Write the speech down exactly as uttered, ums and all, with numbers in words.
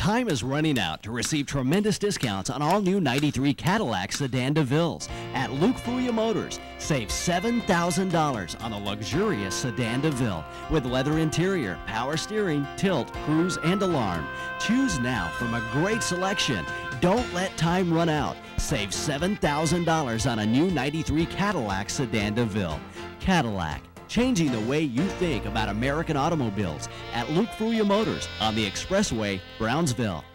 Time is running out to receive tremendous discounts on all new ninety-three Cadillac Sedan DeVilles. At Luke Fruia Motors, save seven thousand dollars on the luxurious Sedan DeVille with leather interior, power steering, tilt, cruise, and alarm. Choose now from a great selection. Don't let time run out. Save seven thousand dollars on a new ninety-three Cadillac Sedan DeVille. Cadillac, changing the way you think about American automobiles at Luke Fruia Motors on the Expressway, Brownsville.